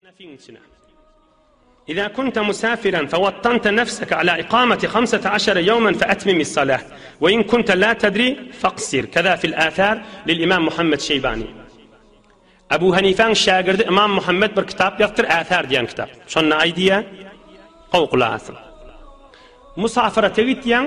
إذا كنت مسافرا فوطنت نفسك على إقامة 15 يوما فأتمم الصلاة، وإن كنت لا تدري فاقصر. كذا في الآثار للإمام محمد شيباني. أبو هنيفان شاگرد إمام محمد بر كتاب يفتر آثار ديان كتاب شون أيديا قوق لاسم مسافرة تيتيان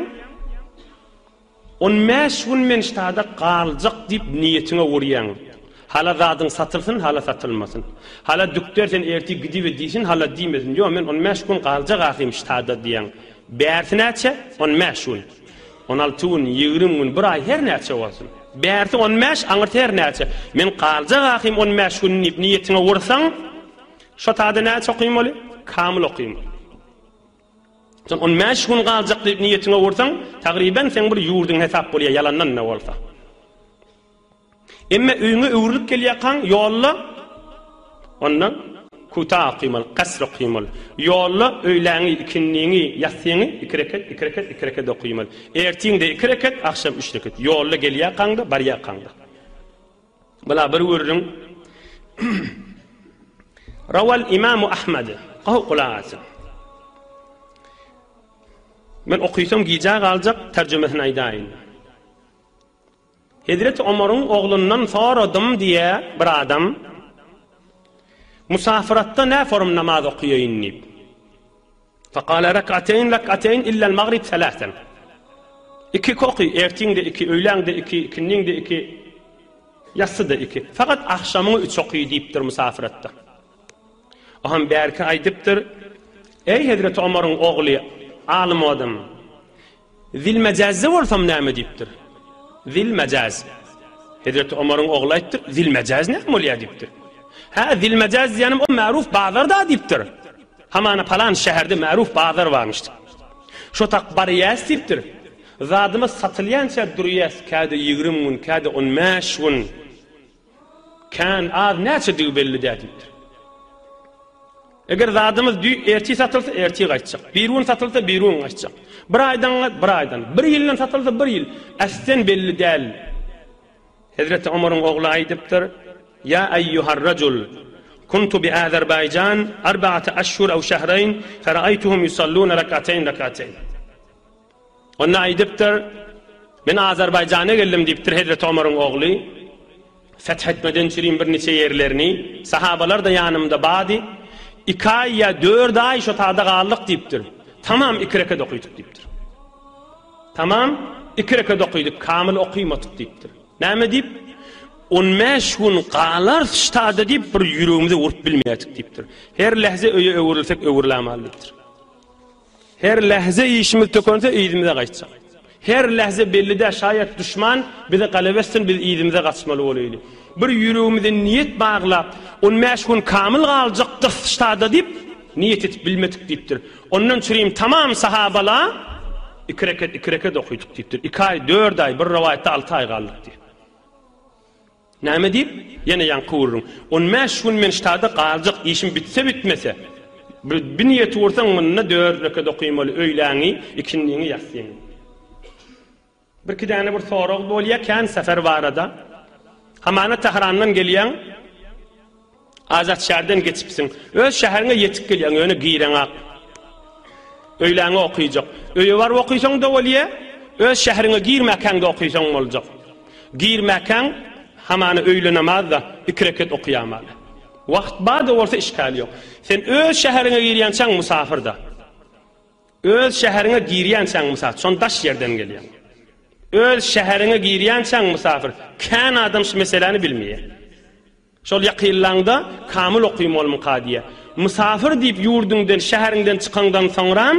onmeş menştada qalcaq dip niyetine vuryan. Hala zadın satılsın, hala satılmasın. Hala düktörsen erti gidip deysin, hala dimesin. Yo men 15 gün qalcaq axim ştada diyan. Bərti nəçə? 15 gün. 16 gün, 20 gün, bir ay her nəçə olsun. Bərti 15, anırt her nəçə. Men qalcaq axim 15 gün niyetine vursan, şotada nəçə oquyum oli? Kamil oquyum. 15 gün qalcaq dip niyetine vursan, taqriban sen bir yurdun hesap bolya yalandan ne olsa. Emme öýüňe öwrülip gelýän ýolla ondan kuta aqymal, qasr aqymal. Ýolla öýläňi ikinliňi, ýatsyňy 2 rekat oqymal. Ertiňde 2 rekat, akşam 3 rekat. Ýolla gelýän barýan. Bula bir wurun Rawal İmam Ahmed qawqulaasy. Men okuysam giýjä galjak terjümesini aýdaýyn. Hazreti Ömer'in oğlundan soradım diye bir adam musafiratta ne form namaz okuýaýyn diýip. Faqala rak'atayn illa al-maghrib 3. 2 okuy, ertiňde 2, öýläňde 2, ikindiňde 2, yatsıda 2. Fakat akşamyny 3 okuy diýipdir musafiratta. Aham bärki aýdypdyr: "Ey Hazreti Ömer'in oğly, alim adam. Zil mecazı bolsam näme diýipdir?" Zil mecaz. Hazreti Ömer'in oğlu aýtdyr, zil mecaz näme bolýar diýipdir. Ha, zil mecaz diýenim o ma'ruf bazar da diýipdir. Hamana falan şäherde ma'ruf bazar barmyşdy. Şo tak barýas diýipdir. Zadymy satylýança durýas, käde 20 gün, käde 15 gün. Kan az näçe diýip belli diýipdir. Eger zadymyz erti satylsa erti gaçjak. Bir gün satylsa bir gün gaçjak. Bir aydan, bir ýyldan satylsa bir ýyl. Aslen belli däl. Hazreti Ömer'in oğlu aýdypdyr: "Ya eyyuhar racul, kuntu bi Azerbaycan 4 ashhur aw shahrayn, fara'aytuhum yusalluna rak'atayn." Onda aýdypdyr: "Men Azerbayjana geldim" diýipdir Hazreti Ömer'in oğlu. Fethetmeden çirin bir neçe ýerlerini, sahabalar da ýanymda bady. 2 ay ya 4 ay şo tada gallyk diýipdir. Tamam 2 rekat okuydyk diýipdir. Tamam 2 rekat okuydyk, kamil okuymadyk diýipdir. Näme diýip? 15 gün galar ştada diýip bir ýüregimize urup bilmeýädik diýipdir. Her lahza öýe öwrülsek öwrülämelidir. Her lahza işimiz tökönse ýygymize gaçjak. Her lahza bellide şayet düşman bize galebetsin, biz ýygymize gaçmaly bolýly. Bir ýüregimize niyet baglap 15 gün kamil galjak ştada diýip niyet etip bilmedik diýipdir. Ondan çüreyim tamam sahabala 2 rekat okuydyk diýipdir. 2 ay, 4 ay, bir rivayetde 6 ay galdyk diýip. Näme diýip? Ýene ýanqurun. 15 gün men ştada galjak, işim bitse bitmese. Bir niyet ursaň munna 4 rekat okuymaly, öýläňi, ikindiňi ýatsyň. Bir kidäne bir sorag bolýarken sefer barada. Hamana Tehrandan gelýän Azat şäherden geçipsiň. Öz şäherine ýetip gelýän, öňe giýreňak. Öýläňe okuyjak. Öýe bar okuýsaň da bolýa, öz şäherine girmäkände okuýsaň boljak. Girmäkän hamana öýle namazda 2 rekat okuýamaly. Wagt barda bolsa işgal ýok. Sen öz şäherine girýänçäň musafirda. Öz şäherine girýänçäň musafir, şon daş ýerden gelýän. Öz şäherine girýänçäň musafir, kän adam şu meseleni bilmeýär. Şol ýakynlaňda kamil okuýmaly muqadiýe. Musafir diýip ýurdundan, şäherinden çykandan soňra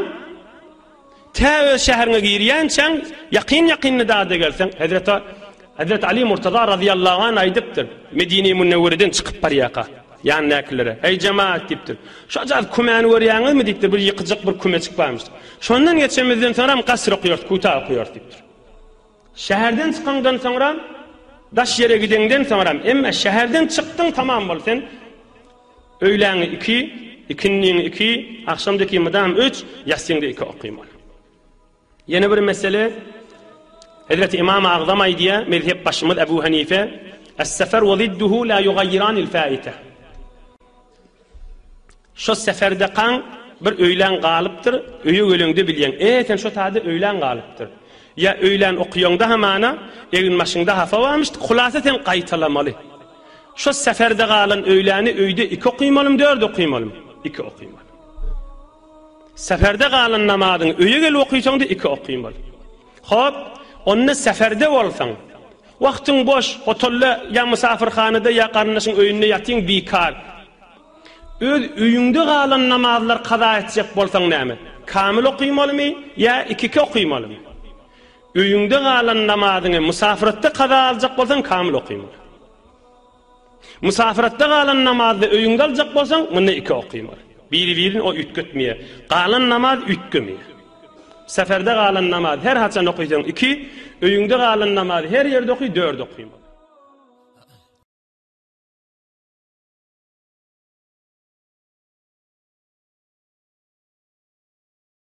ta öz şäherine girýänçäň ýakyn da gelseň, Hazret Ali Murtaza radiyallahu anh aýdypdyr. Medine-i Munewwereden çykyp barýaka. Ýani näkilere, "Ey jemaat" diýipdir. "Şu jaz kumany görýäňizmi?" diýipdir. Bir ýykyjak bir kume çykmaýmyş. Şondan geçemizden soňra qasr okuýar, kuta okuýar diýipdir. Şäherden çykandan soňra daş ýere gidenden soňra emma şäherden çykdyň tamam bol sen öýläňi 2, ikindiňi 2, akşamdaky madam 3, ýatsyňda 2 okuýmaly. Ýene bir mesele Hazreti İmam Azam aýdýa, mezhep başymyz Ebu Hanife, "Es-sefer we zidduhu la yughayyiran el-fa'ite." Şo seferde kan bir öýlen galypdyr, öýe gölüňde bilýän. Sen şo taýda öýlen galypdyr. Ya öýlen okuýanda hamana, egin maşynda hafa barmyş, hulasa sen gaýtalamaly. Şo seferde galan öýläni öýde 2 okuymalym, 4 okuymalym? 2 okuymalym. Seferde galan namazyny öýe gelip okuýsaň da 2 okuymaly. Hop, ony seferde bolsaň, wagtyň boş, hotolla ya musafirhanada ya garnaşyň öýünde ýatyň bikar. Öz öýüňde galan namazlar kaza etjek bolsaň näme? Kamil okuymalymy ya 2 okuymalymy? Öýüňde galan namazyny musafiratda kaza aljak bolsaň kamil okuymaly. Musafiratda galan namazdy öýüňde aljak bolsaň muny 2 okuymaly. Biri-birini o ütgetmeýe. Galan namaz ütgemeýe. Seferde galan namaz her haçan okuýsaň 2, öýüňde galan namaz her ýerde okuý 4 okuýmaly.